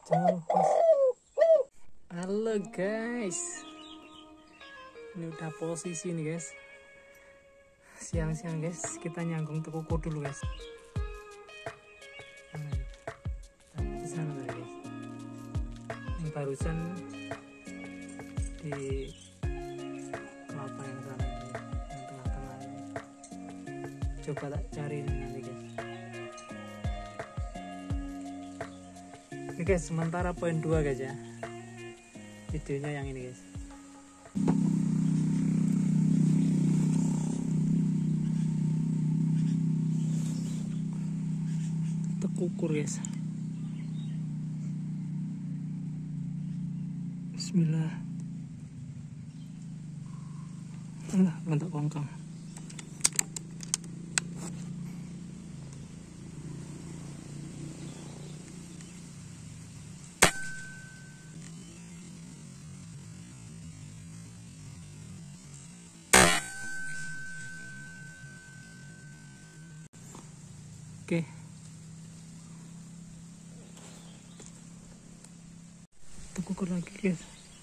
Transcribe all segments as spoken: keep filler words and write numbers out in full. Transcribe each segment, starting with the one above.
Halo guys, ini udah posisi nih guys. Siang-siang guys, kita nyangkung tekuku dulu guys. Di sana tadi guys. Ini barusan di kelapa yang sana, yang tengah-tengah ini. Coba tak cari nanti guys. Ini guys, sementara poin dua guys ya. Videonya yang ini guys. Tekukur guys. Bismillah. Alah, bentuk kongkang. Oke. Tekukur lagi guys.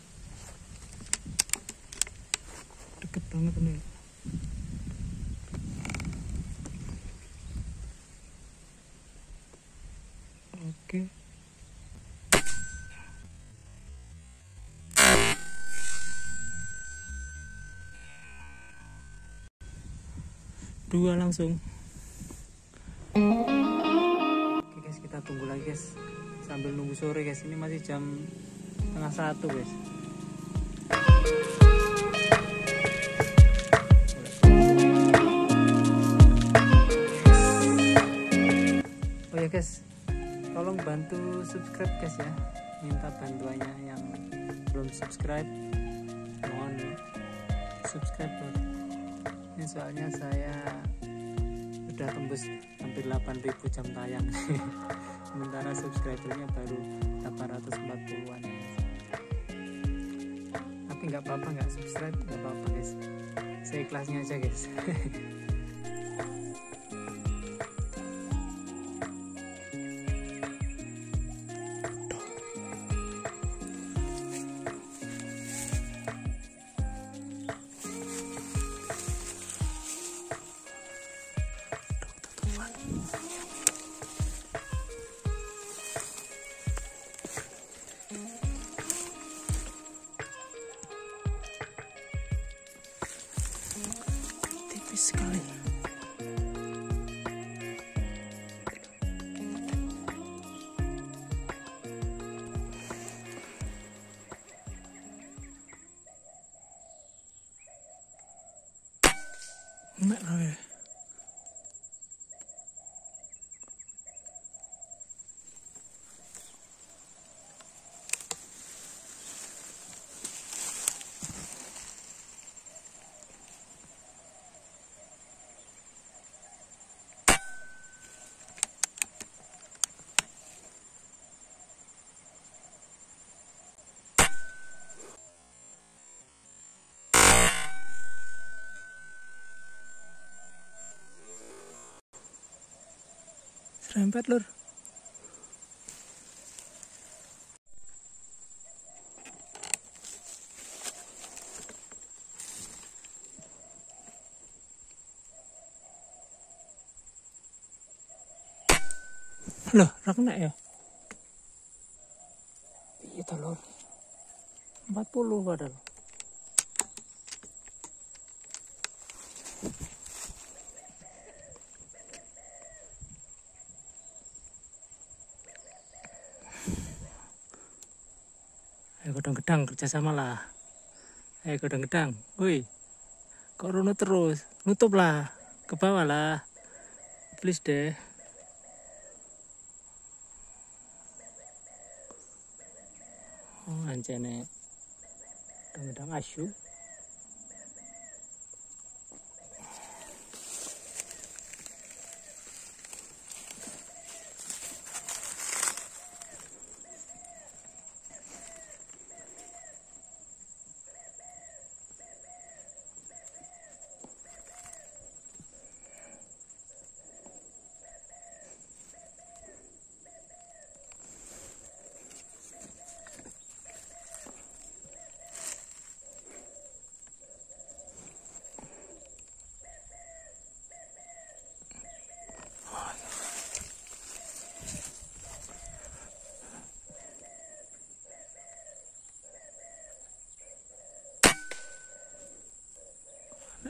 Deket banget nih. Oke. Dua langsung. Oke guys, kita tunggu lagi guys, sambil nunggu sore guys. Ini masih jam setengah satu guys. Oh ya guys, tolong bantu subscribe guys ya. Minta bantuannya yang belum subscribe, mohon subscribe bro. Ini soalnya saya udah tembus hampir delapan ribu jam tayang. Sementara subscribernya baru delapan ratus empat puluhan. Tapi nggak apa-apa, nggak subscribe nggak apa-apa guys, saya ikhlasnya aja guys. Tipis sekali. Enak lah ya. Serempet lur. Loh, rak kena ya? Itu lur. empat puluh padahal. Ayo gedang-gedang kerjasama lah. Ayo gedang-gedang. Woi, kok runut terus? Nutup lah, ke bawah lah. Please deh. Oh, ancene. Gedang-gedang asu.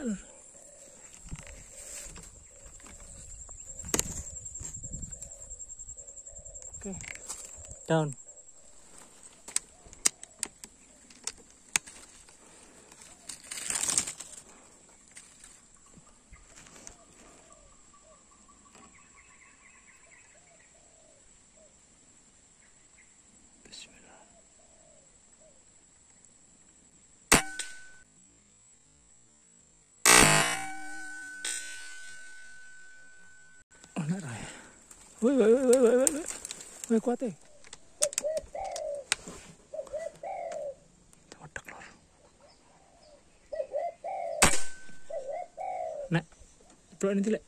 lur. Oke. Down. Bismillah. Oh, nak raya. Woi, woi, woi, woi, woi, woi. Woi, kuat eh. Wadak lor. Nek, blok ini tilek.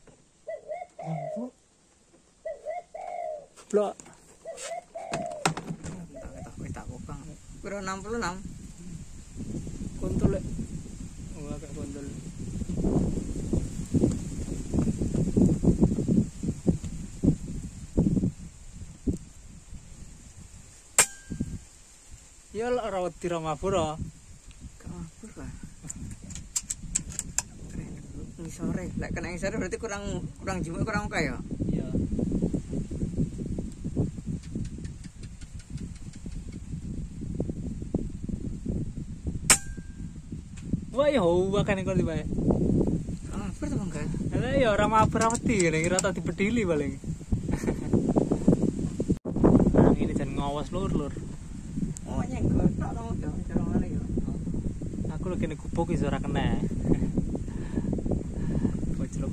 Blok. Kira enam puluh enam. Kontol lek. Oh, agak kontol. Ya lah rawat tira mabur ah. Gak mabur lah. Ini sore, lek kena ini sore berarti kurang kurang jumlah kurang oke ya. Iya. Wah ya wah kan kok tiba. Ah, mabur tuh enggak? Lah ya ora mabur mati ngene kira tau dipedili paling. Nah, ini jangan ngawas lur lur. Oh, nyenggol tok to yo, cara ngene yo. Aku lagi nek gubuk iso ora kena. Koclok.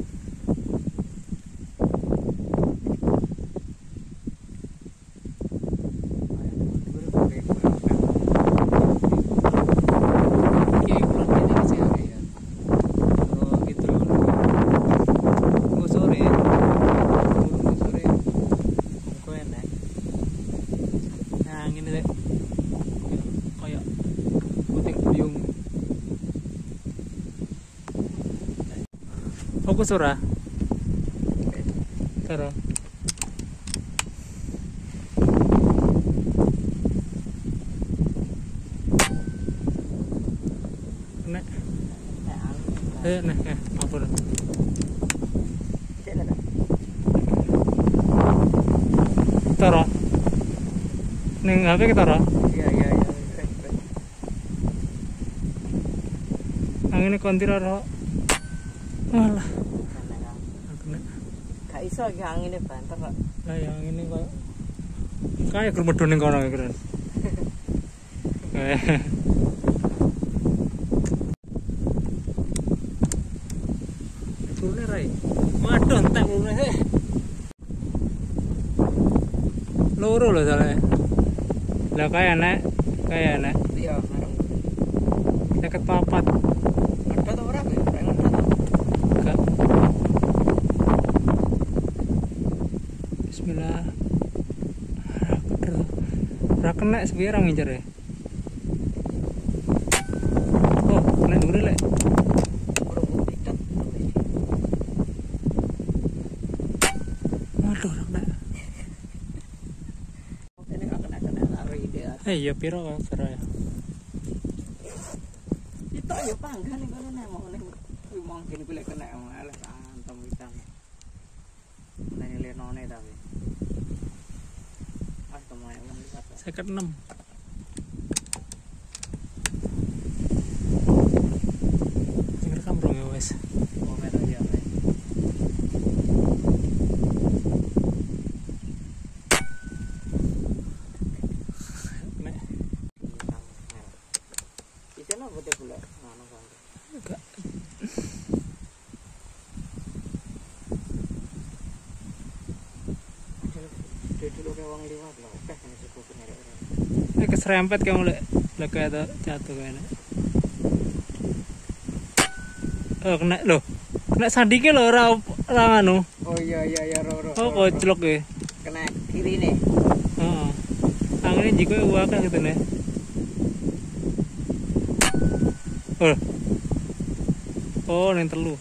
Oke, pulang ini sih ya. Oh, gitu loh. Tunggu sore. Tunggu sore. Kok enak. Nah, ngene deh. Kayak puting beliung. Fokus ora? Tara. Nek. Eh, nek, eh, mabur. Tara. Ning H P ke Tara? Iya, iya, iya. Angine kontir ora. Alah. Kena. Gak iso iki angine banter kok. Lah yang ini kok kayak germedun ning kono keren. Eh. Turune rai. Waduh entek turune. Loro lho soalnya. Lah kayak enak, kayak enak. Iya, ngarep. Deket papat. Ada to ora kowe? Ora ngerti to. Enggak. Bismillah. Ora kena sepiye ra ngincer ya. Oh, kena dure lek. Urung tidak. Waduh, ora kena. Ini gak kena-kena lari dia. Eh, iya piro kok piro ya. Itu ya panggan nih kalau nih mau nih mungkin gue kena malah antam hitam. Nih lihat none tapi. Ah teman yang lihat. Seket enam. Ngerekam bro ya wes. Komen aja. Nek. Bisa lah buat pula. Mana kan? Enggak. Dulu kayak wong liwat lah. Oke, ini cukup nyari orang. Eh keserempet kamu lek lek kayak jatuh kayaknya. Oh kena loh. Kena sandike lho ora ora anu. Oh iya iya iya ro ro. Oh koclok ya. Kena kiri nih. Heeh. Angine jiko wae gitu nih. Oh. Oh, ning telu.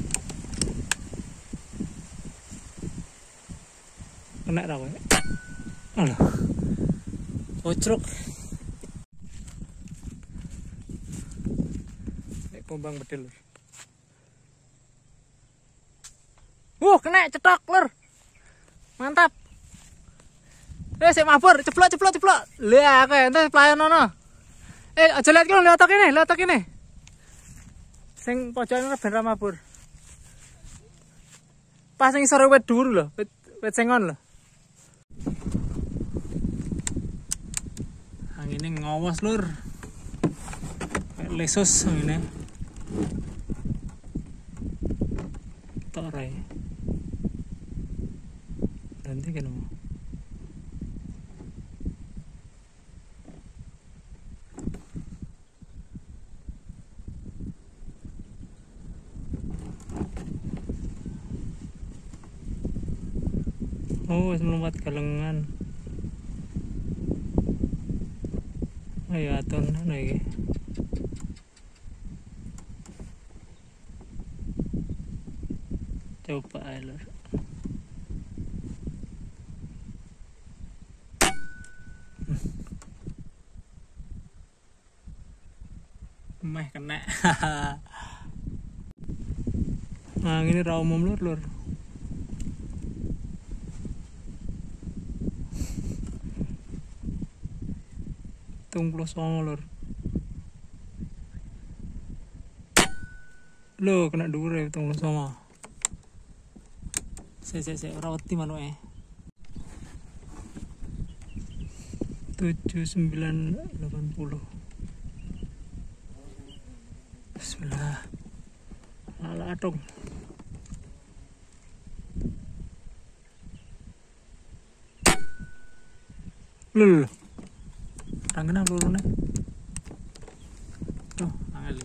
Kena ra kowe. Alah. Kocrok. Nek pombang bedel. Uh, kena cetok, lur. Mantap. Eh, sik mabur, ceplok ceplok ceplok. Lah, kowe entar pelayan ono. Eh, aja lihat kene, lihat kene, lihat kene. Sing pojokan ben ra mabur. Pas sing sore wit dhuwur lho, wit wit sengon lho. Angine ngawas, lur. Kayak lesus angine. Tok rae. Nanti kan mau. Oh, wis melompat galengan. Ayo aton ana iki. Coba ae, lur. Meh kena. Nah, ini ra umum, lur, lur. Tunggu songo, lur. Loh, kena dhuwur ya tunggu songo. Sik sik sik ora wedi manuke. tujuh sembilan delapan puluh. Bismillah. Ala dong. Lul. Orang kena pelurune. Tuh, angel.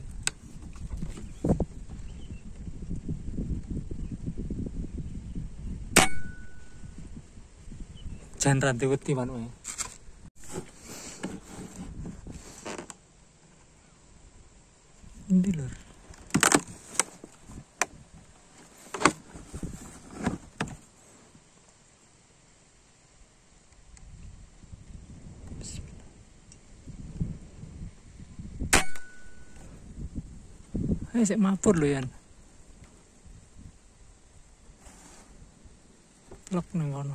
Jangan rantai wedi manuke. Ini lur. Eh, sik mabur lho yan. Lok nang kono.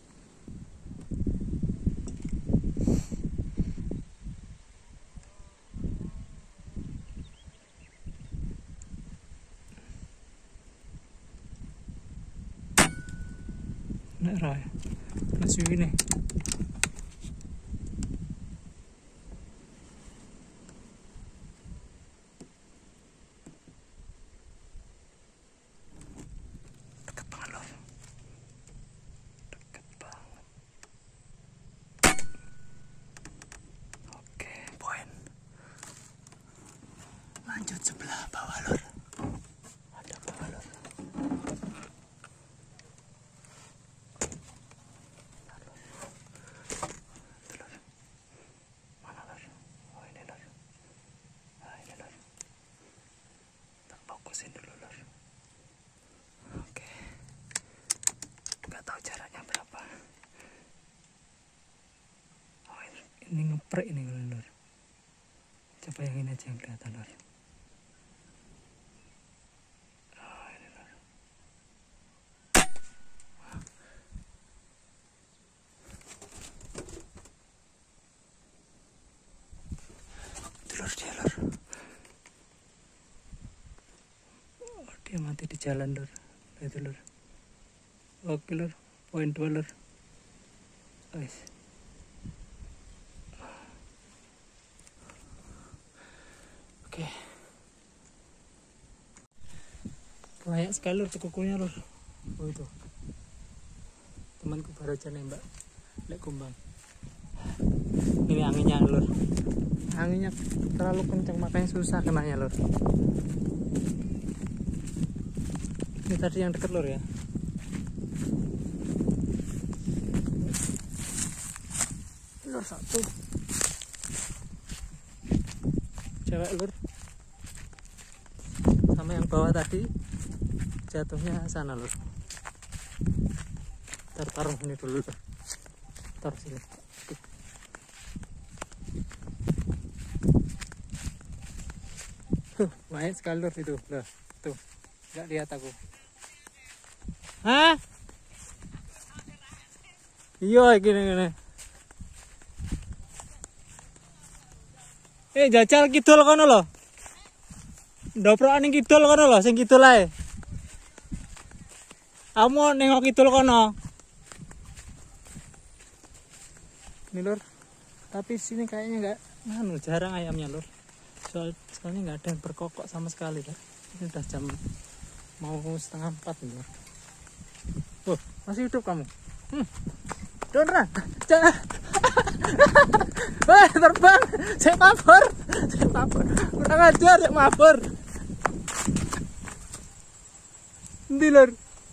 Nek ra. Nek suwi nih. Lanjut sebelah bawah, lur. Ada bawah, lur. Itu, lur. Mana, lur? Oh, ini, lur. Nah, ini, lur. Tak fokusin dulu, lur. Oke. Nggak tahu jaraknya berapa. Oh, ini, ini ngeprek ini, lur. Coba yang ini aja yang kelihatan, lur. Lur, dia, lur. Oh, dia mati di jalan, lur. Itu, lur. Oke, lur. Poin dua, lur. Guys. Oke. Banyak sekali, lur, kukunya, lur. Oh, itu. Temanku baru aja nembak. Lek kumbang. Ini anginnya, lur. Anginnya terlalu kencang makanya susah kenanya, lur. Ini tadi yang deket, lur, ya. Lur satu. Cewek, lur. Sama yang bawah tadi jatuhnya sana, lur. Ntar taruh ini dulu, lur. Taruh sini. Huh, banyak sekali, lur, itu. Loh, tuh. Nggak lihat aku. Hah? Iya gini gini. Eh jajal kidul kono lho. Ndoprok ning kidul kono lho, sing kidul ae. Kamu nengok kidul kono. Ini lur. Tapi sini kayaknya enggak anu jarang ayamnya lur. Soal soalnya enggak ada yang berkokok sama sekali lur. Ini udah jam mau setengah empat nih lur. Oh, masih hidup kamu? Hmm. Donran. Jangan. Wah, terbang. Saya mabur. Saya mabur. Kurang ajar, saya mabur. Endi lur?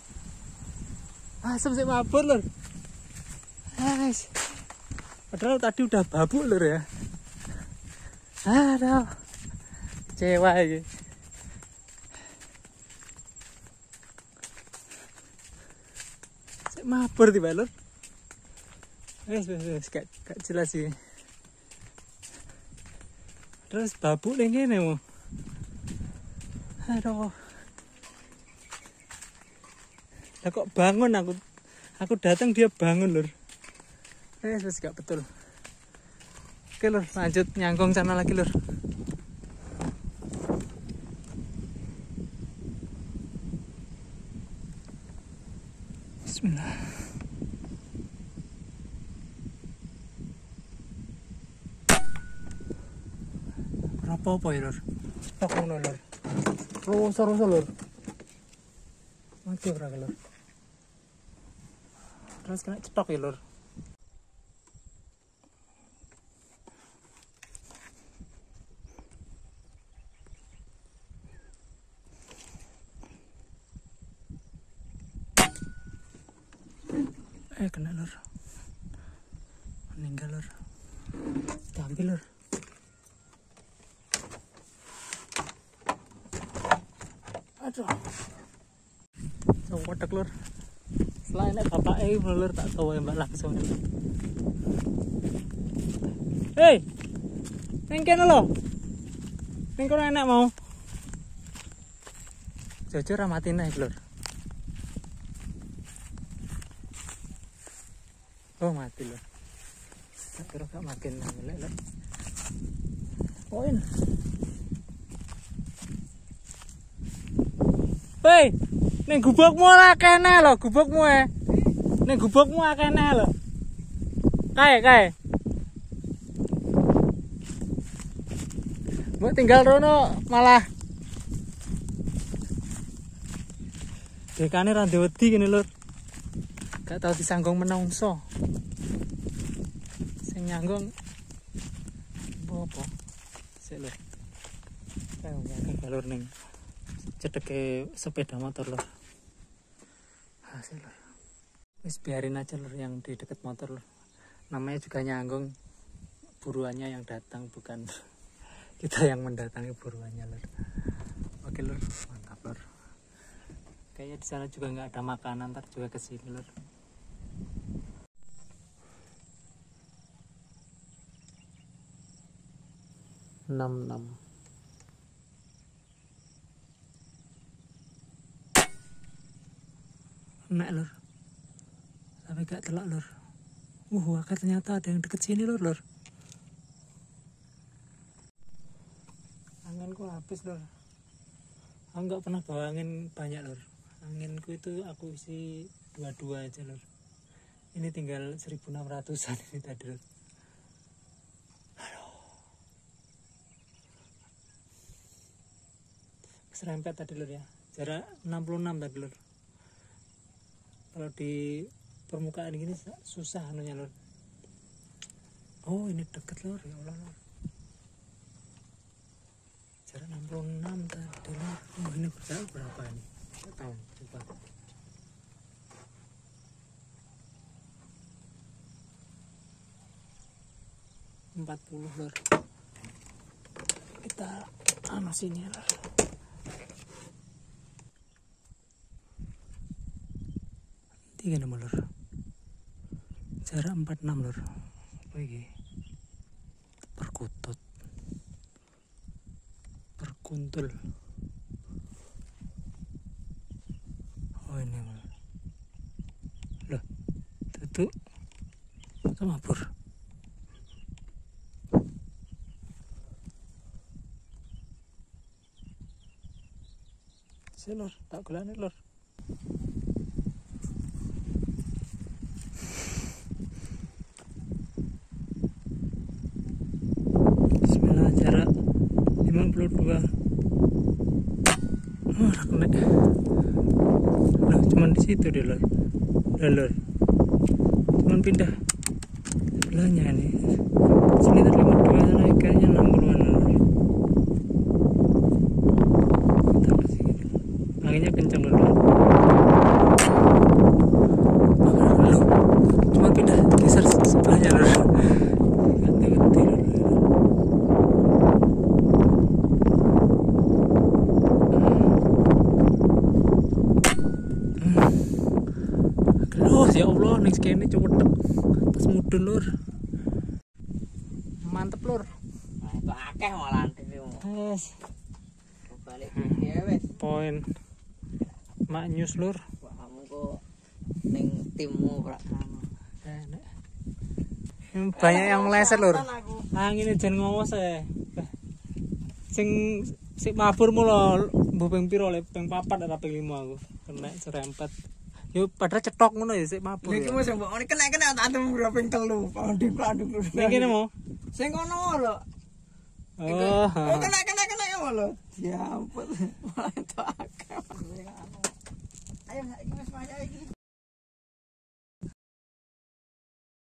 Asem saya mabur lur. Guys. Padahal tadi udah babuk lur ya. Aduh. Kecewa ini. Saya mabur tiba lur. Wes wes wes gak gak jelas sih. Terus babuk ning kene mo. Aduh. Lah kok bangun aku. Aku datang dia bangun lur. Wes wes gak betul. Oke lur, lanjut nyangkong sana lagi lur. Bismillah. Apa-apa ya lur. Tok ngono lur. Rusa-rusa lur. Mati ora lur. Terus kena cetok ya lur. Eh kena lur. Meninggal lur. Kita ambil lur. Aduh. Coba lur. Selain bapak eh lur tak tahu mbak langsung. Hei. Neng kene lho. Neng kono enak mau. Jujur ra mati naik lur. Oh mati lur. Tak kira gak makin ngelek lur. Poin. Hei, ning gubukmu ora kene lho, gubukmu e. Ning gubukmu akene lho. Kae, kae. Mbok tinggal rono malah dekane ra ndek wedi kene lur. Gak tau disanggung menungso. Sing nyanggung apa? Sik lur. Kae ngene galur ning cedeke sepeda motor lur. Hasil lur. Wis biarin aja lur yang di dekat motor lur. Namanya juga nyanggung, buruannya yang datang bukan kita yang mendatangi buruannya lur. Oke lur, mantap lur. Kayaknya di sana juga nggak ada makanan, ntar juga kesini lur. enam enam. Enak lur. Tapi gak telak lur. Uh, ternyata ada yang deket sini lur lur. Anganku habis lur. Aku gak pernah bawa angin banyak lur. Anginku itu aku isi dua-dua aja lur. Ini tinggal seribu enam ratusan ini tadi lur. Aduh. Serempet tadi lur ya. Jarak enam puluh enam tadi lur. Kalau di permukaan gini susah anunya lur. Oh ini deket lur ya Allah lur. Jarak enam puluh enam tadi lur. Oh ini berjarak berapa ini? Tidak tahu. Coba. empat puluh lur. Kita anu sini lur. Tiga nama lur. Jarak empat puluh enam lur. Apa ini? Perkutut. Perkuntul. Oh ini lur. Sih lur, tak golani lur. Bismillah, jarak lima puluh dua. Oh, kena. Loh, cuman di situ deh lur. Udah lur. Cuman pindah sebelahnya nih. Sekitar lima puluh dua sana kayaknya enam puluhan lur. Kita kasih gitu. Anginnya kencang lur. Loh, cuma pindah geser sebelahnya lur. Ganti-ganti lur. Oh ya Allah, nih kene cewek pas mudun lur. Mantep lur. Nah, itu akeh malah dhewe. Wes, Balik dhewe wis. poin mak news lur. Wah, kamu kok ning timmu ora sama. Enak. Banyak yang meleset lur. Angin jan ngawas e. Sing sing mabur mulo mbuh ping piro le ping papat ora ping lima aku. Kena serempet. Yo padahal cetok ngono ya sik mabur. Iki wis mbok kena-kena tak antem ora ping telu. Panding panding lur. Ning kene mau. Sing kono lho. Oh. Oh, kena-kena kena ya lho. Ya ampun. Malah itu akeh. Ayo iki wis maya iki.